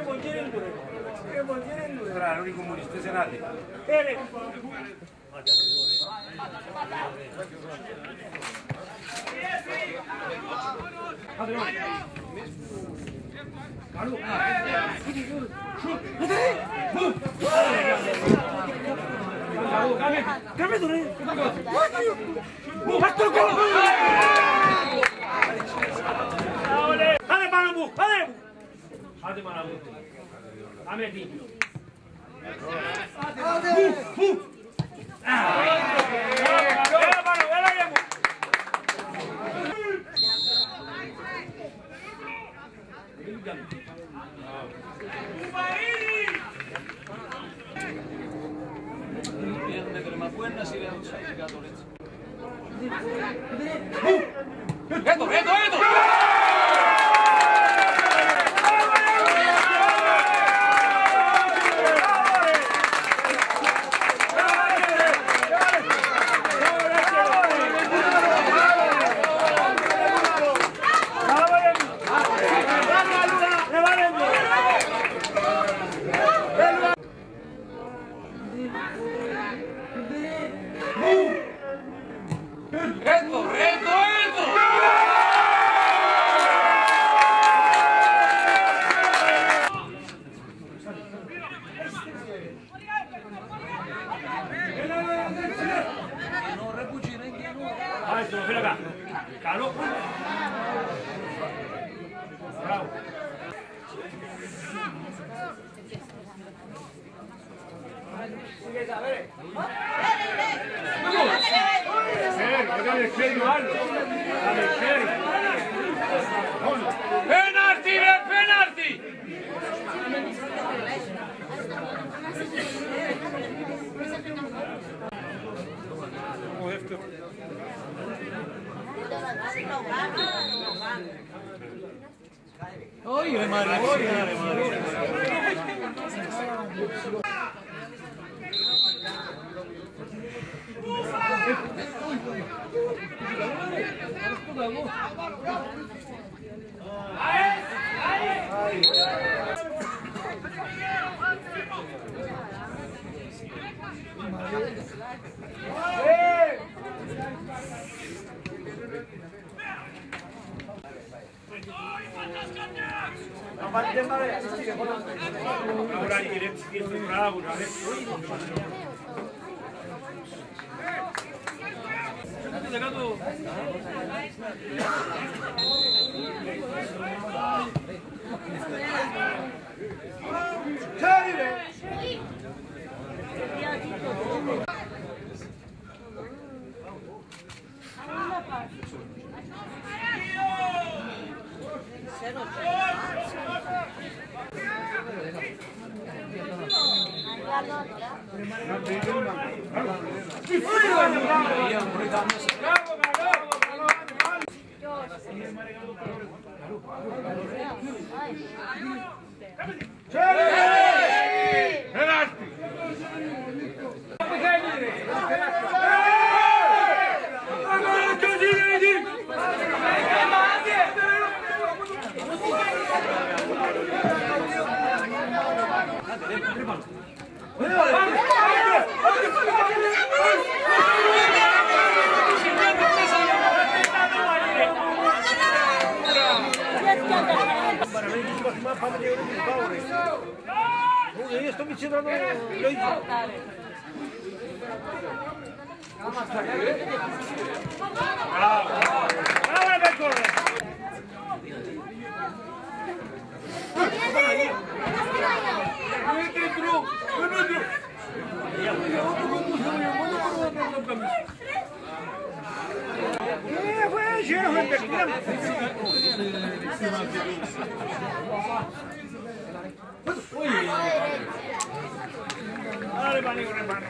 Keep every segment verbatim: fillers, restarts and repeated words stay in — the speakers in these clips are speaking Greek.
Τώρα όλοι οι κομμουνιστές ενάτε. Κάμε το ρε! Πας το κόμμα! Άντε πάνω μου! Άντε μου! Άντε πάνω μου! Άμε τι! Έλα πάνω! Έλα για μου! Έτω, έτω, έτω! ¡Reto, reto, reto! Vai, se lo fai acá. Calo. Bravo. ¡Penalti, penalti! Oye, Mario, oye, Mario. Ahora direct skill to bravo, Io sto vicino a noi, lo dico. Bravo, bravo per correre. Eh, fue lleno de Dale, mani con le mani.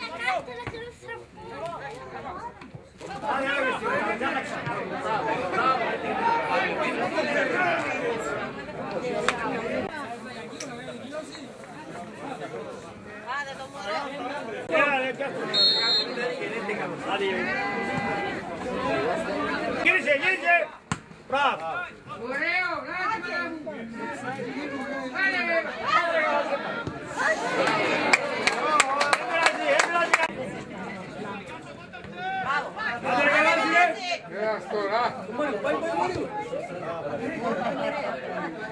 Girice, girice! Bravo!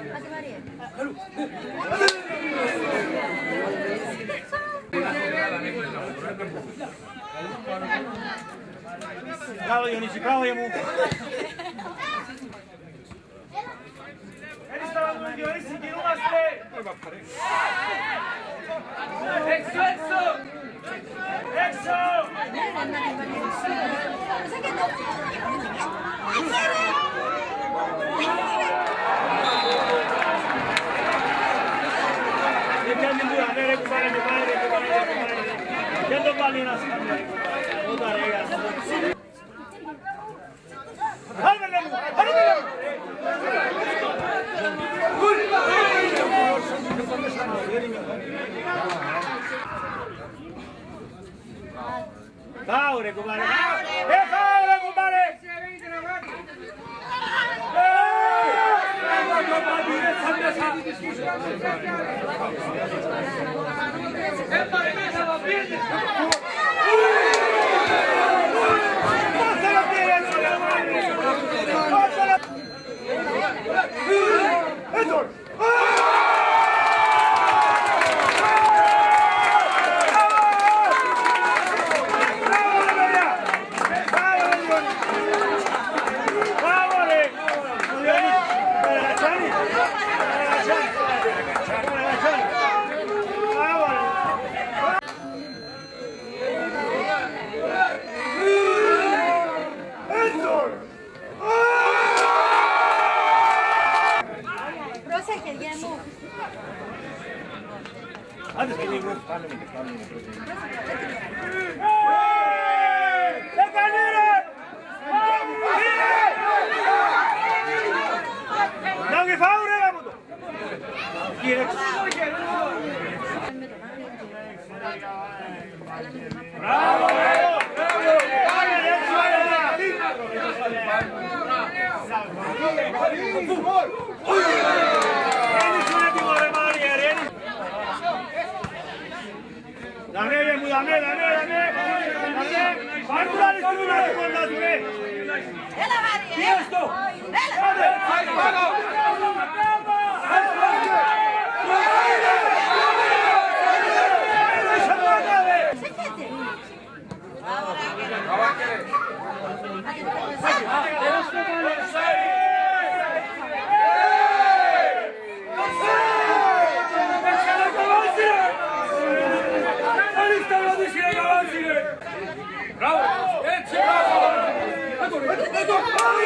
Bravo Διονύση, μπράβο για μου. Έτσι τώρα με Διονύση κινούμαστε. Έξω, έξω! Έξω! Δεν πιάνει μπούρα, ναι ρε κουμπάρε, με πάρε, με πάρε, με πάρε. Δεν το πάλι ένας καμιά. Όταν ρε γεια. Πάμε ρε μου, πάμε ρε μου. Πάω ρε κουμπάρε, ε πάω ρε κουμπάρε. Έπαρε μέσα το πίετε! Άντε σκηνή μου. Πάμε με και πάμε με πρώτη. Δεν κάνει ρε! Να και φάω ρε από το! Κύριε μπράβο! Dame, dame, dame, dame, dame, dame. Parkurlar üstüne nasıl konuda dure? Ela Mari. Tiesto. Ela. Vai, vamos! Bravo! Έτσι, bravo! Έτω, έτω, έτω!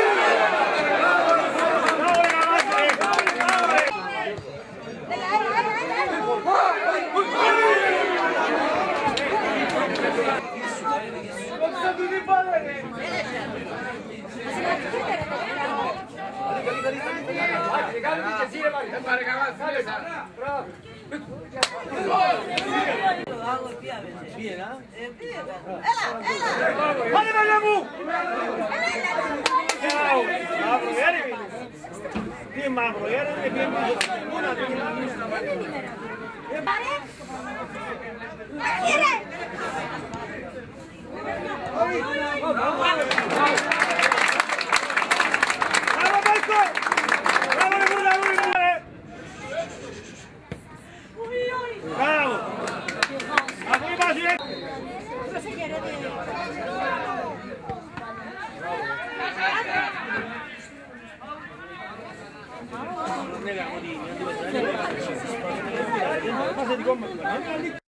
Hadi böyle bu. Ciao. Mavro, ieri. Sì, Mavro, ieri e bien. Una di Bravo Marco! Bravo Lemurda, Lemurda! Bravo! Arriba, Gilles! Nella modina,